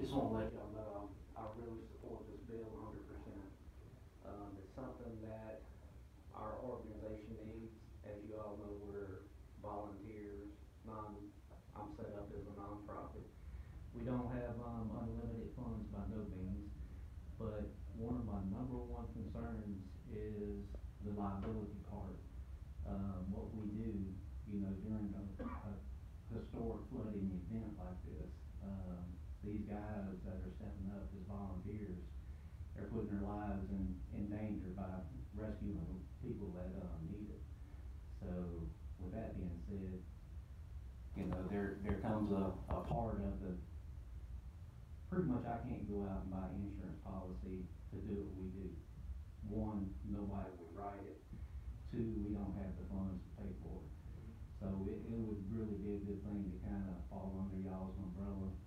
Just want to let y'all know I really support this bill 100%. It's something that our organization needs. As you all know, we're volunteers. I'm set up as a nonprofit. We don't have unlimited funds by no means, but one of my number one concerns is the liability part. What we do, during a historic flooding event like this, these guys that are stepping up as volunteers, they're putting their lives in danger by rescuing people that need it. So with that being said, there comes a part of the, pretty much I can't go out and buy insurance policy to do what we do. One, nobody would write it. Two, we don't have the funds to pay for it. So it would really be a good thing to kind of fall under y'all's umbrella